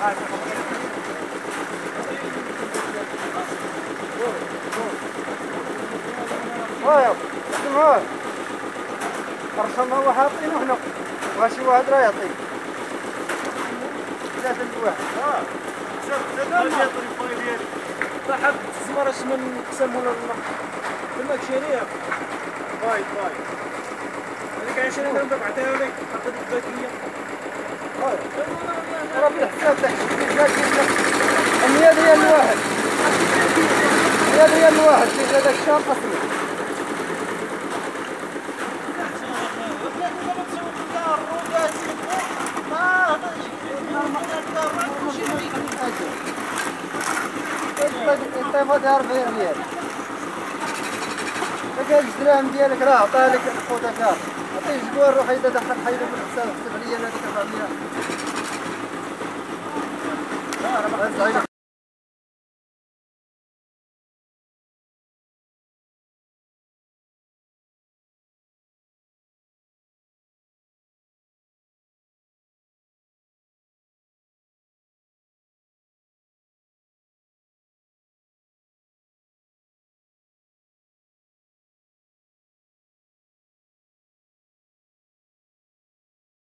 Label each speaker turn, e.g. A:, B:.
A: وايا سمعوه الرسم هو حاطينه هنا وهاشي واحد راه يعطي 3 لواحد
B: زاد الطريق ديالي صاحب الزمر اش من قسم ولا تماك شاريها باي هذيك 20 درهم بعتها لك حطيت الباكيه
A: راه بالحساب تاع 100 ريال الواحد 100 ريال الواحد في هذاك الشهر اصلا الطيفة ديال 40 ريال هاد الدراهم ديالك راه عطاها لك خوتك عطيه زبور روح حيد دخل حيدو في الحساب حسب لي انا ديك 400